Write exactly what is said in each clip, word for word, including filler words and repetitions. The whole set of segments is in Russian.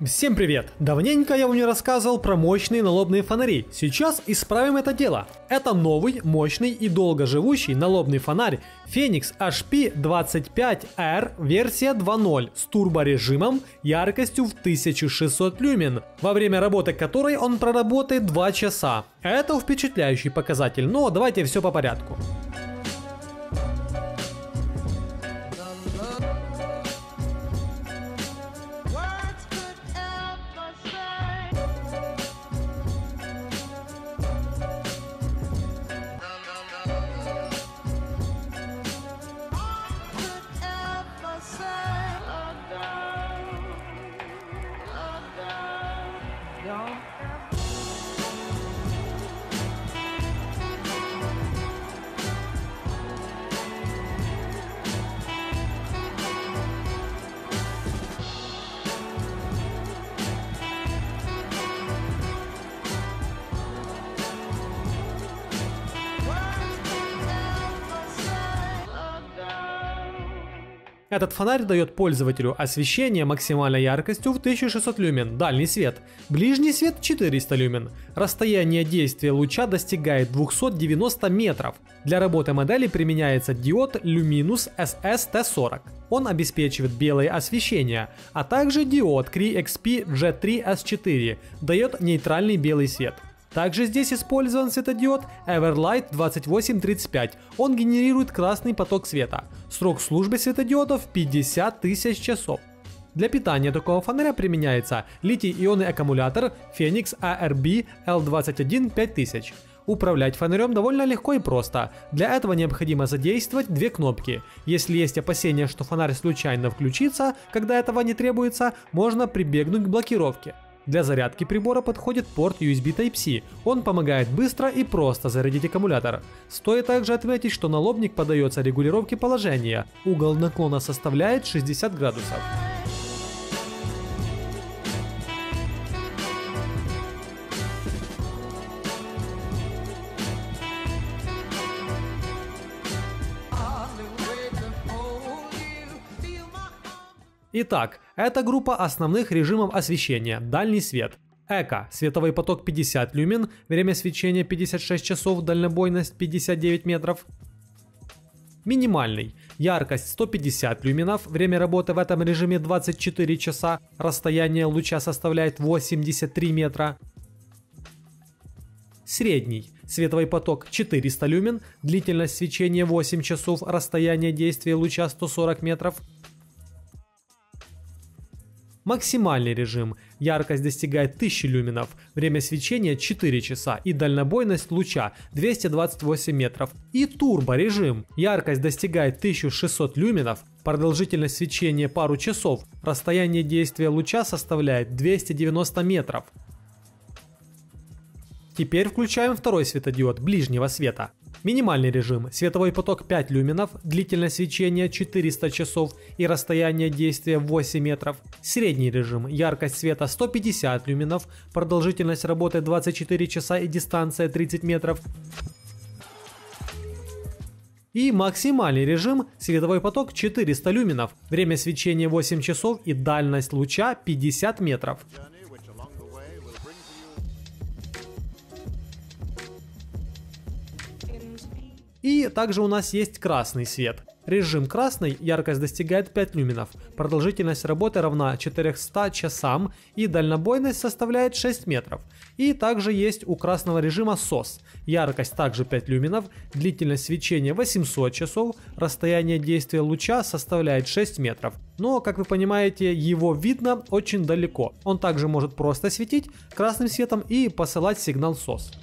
Всем привет! Давненько я вам не рассказывал про мощные налобные фонари. Сейчас исправим это дело. Это новый, мощный и долгоживущий налобный фонарь Fenix эйч пи двадцать пять эр версия два ноль с турборежимом яркостью в тысячу шестьсот люмен, во время работы которой он проработает два часа. Это впечатляющий показатель, но давайте все по порядку. Этот фонарь дает пользователю освещение максимальной яркостью в тысячу шестьсот люмен, дальний свет, ближний свет четыреста люмен. Расстояние действия луча достигает двухсот девяноста метров. Для работы модели применяется диод Luminous эс эс ти сорок. Он обеспечивает белое освещение, а также диод Cree икс пи джи три эс четыре дает нейтральный белый свет. Также здесь использован светодиод Everlight двадцать восемь тридцать пять. Он генерирует красный поток света. Срок службы светодиодов пятьдесят тысяч часов. Для питания такого фонаря применяется литий-ионный аккумулятор Fenix эй ар би эл двадцать один пять тысяч. Управлять фонарем довольно легко и просто. Для этого необходимо задействовать две кнопки. Если есть опасения, что фонарь случайно включится, когда этого не требуется, можно прибегнуть к блокировке. Для зарядки прибора подходит порт ю эс би Type-C. Он помогает быстро и просто зарядить аккумулятор. Стоит также отметить, что налобник поддается регулировке положения. Угол наклона составляет шестьдесят градусов. Итак, это группа основных режимов освещения. Дальний свет. Эко. Световой поток пятьдесят люмен, время свечения пятьдесят шесть часов, дальнобойность пятьдесят девять метров. Минимальный. Яркость сто пятьдесят люменов, время работы в этом режиме двадцать четыре часа, расстояние луча составляет восемьдесят три метра. Средний. Световой поток четыреста люмен, длительность свечения восемь часов, расстояние действия луча сто сорок метров. Максимальный режим. Яркость достигает тысячи люменов, время свечения четыре часа и дальнобойность луча двести двадцать восемь метров. И турбо режим. Яркость достигает тысячи шестисот люменов, продолжительность свечения пару часов, расстояние действия луча составляет двести девяносто метров. Теперь включаем второй светодиод ближнего света. Минимальный режим. Световой поток пять люменов, длительность свечения четыреста часов и расстояние действия восемь метров. Средний режим. Яркость света сто пятьдесят люменов, продолжительность работы двадцать четыре часа и дистанция тридцать метров. И максимальный режим. Световой поток четыреста люменов, время свечения восемь часов и дальность луча пятьдесят метров. И также у нас есть красный свет. Режим красный, яркость достигает пять люменов, продолжительность работы равна четырёмстам часам и дальнобойность составляет шесть метров. И также есть у красного режима сос. Яркость также пять люменов, длительность свечения восемьсот часов, расстояние действия луча составляет шесть метров. Но, как вы понимаете, его видно очень далеко. Он также может просто светить красным светом и посылать сигнал сос.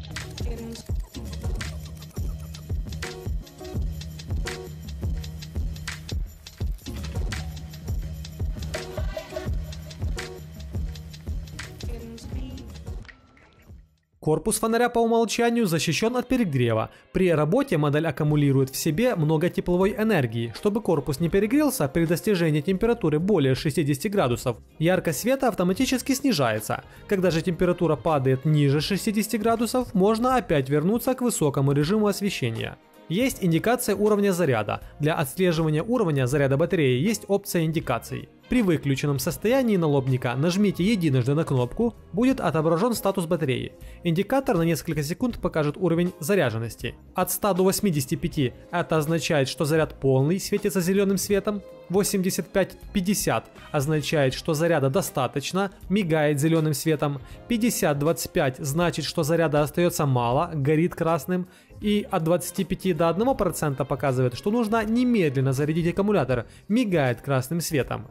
Корпус фонаря по умолчанию защищен от перегрева. При работе модель аккумулирует в себе много тепловой энергии. Чтобы корпус не перегрелся при достижении температуры более шестидесяти градусов, яркость света автоматически снижается. Когда же температура падает ниже шестидесяти градусов, можно опять вернуться к высокому режиму освещения. Есть индикация уровня заряда. Для отслеживания уровня заряда батареи есть опция индикаций. При выключенном состоянии налобника нажмите единожды на кнопку, будет отображен статус батареи. Индикатор на несколько секунд покажет уровень заряженности. От ста до восьмидесяти пяти это означает, что заряд полный, светится зеленым светом. восемьдесят пять — пятьдесят означает, что заряда достаточно, мигает зеленым светом. пятьдесят — двадцать пять значит, что заряда остается мало, горит красным. И от двадцати пяти до одного процента показывает, что нужно немедленно зарядить аккумулятор, мигает красным светом.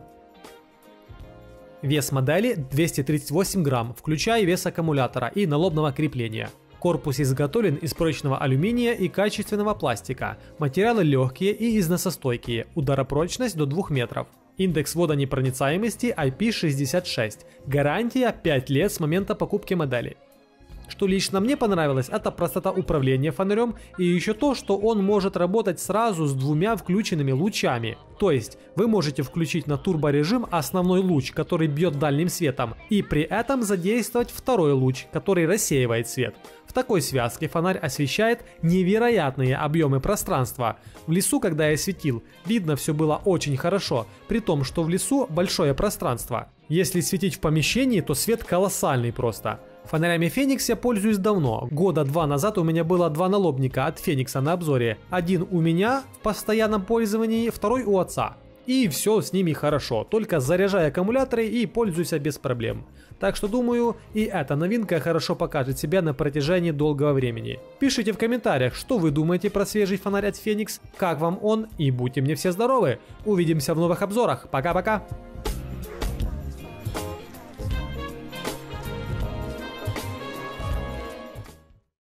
Вес модели двести тридцать восемь грамм, включая вес аккумулятора и налобного крепления. Корпус изготовлен из прочного алюминия и качественного пластика. Материалы легкие и износостойкие, ударопрочность до двух метров. Индекс водонепроницаемости ай пи шестьдесят шесть. Гарантия пять лет с момента покупки модели. Что лично мне понравилось, это простота управления фонарем и еще то, что он может работать сразу с двумя включенными лучами. То есть вы можете включить на турборежим основной луч, который бьет дальним светом, и при этом задействовать второй луч, который рассеивает свет. В такой связке фонарь освещает невероятные объемы пространства. В лесу, когда я светил, видно все было очень хорошо, при том, что в лесу большое пространство. Если светить в помещении, то свет колоссальный просто. Фонарями Феникс я пользуюсь давно. Года два назад у меня было два налобника от Феникса на обзоре. Один у меня в постоянном пользовании, второй у отца. И все с ними хорошо, только заряжаю аккумуляторы и пользуюсь без проблем. Так что думаю, и эта новинка хорошо покажет себя на протяжении долгого времени. Пишите в комментариях, что вы думаете про свежий фонарь от Феникс, как вам он, и будьте мне все здоровы. Увидимся в новых обзорах. Пока-пока.